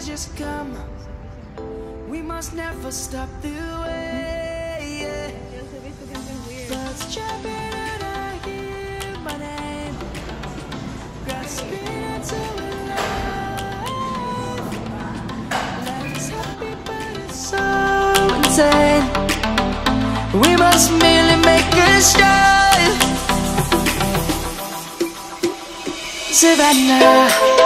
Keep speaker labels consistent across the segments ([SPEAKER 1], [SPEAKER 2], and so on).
[SPEAKER 1] has just come. We must never stop the way, yeah. Birds chirping and I hear my name, grasping into life. Life is happy but it's so insane. We must merely make a start. Savannah,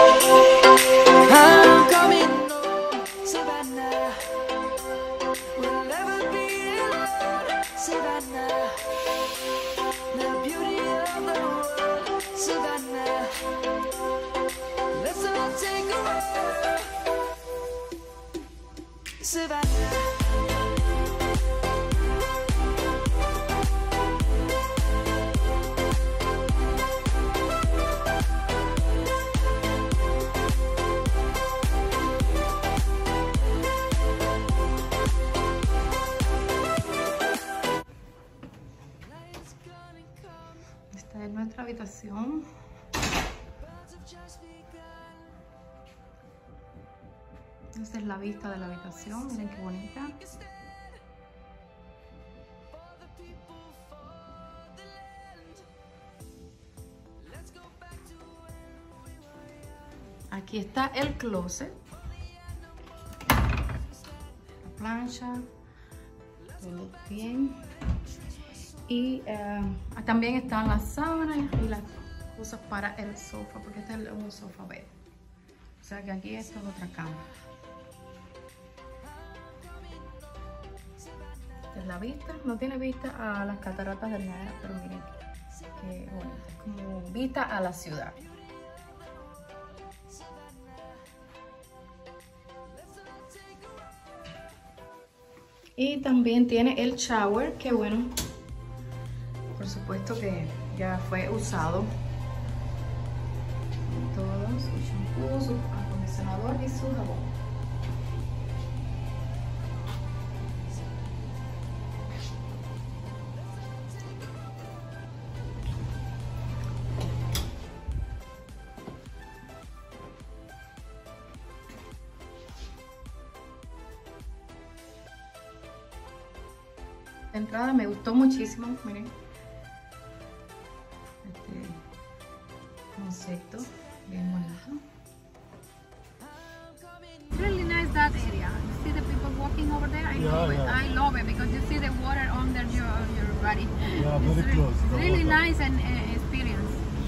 [SPEAKER 1] I'm coming home. Savannah, we'll never be alone. Savannah, the beauty of the world. Savannah, let's all take a walk. Savannah.
[SPEAKER 2] Esta es nuestra habitación. Esta es la vista de la habitación, miren qué bonita. Aquí está el closet, la plancha, todo bien. Y también están las sábanas y las cosas para el sofá, porque este es un sofá bed. O sea que aquí esta es otra cama. Esta es la vista, no tiene vista a las cataratas del Niagara, pero miren que bonita, es como vista a la ciudad. Y también tiene el shower, que bueno, por supuesto que ya fue usado. Todo, su shampoo, su acondicionador y su jabón. La entrada me gustó muchísimo, miren. Este concepto bien bonito.
[SPEAKER 3] Really nice that area. You see the people walking over there? I love it. I love it because you see the water under your body.
[SPEAKER 4] Yeah, very close.
[SPEAKER 3] It's really nice and experience.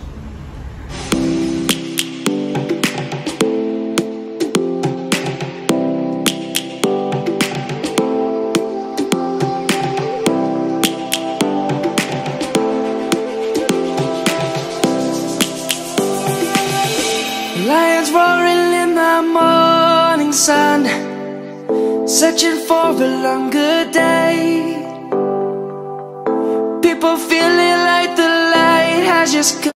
[SPEAKER 1] Lions roaring in the morning sun, searching for a longer day. People feeling like the light has just come.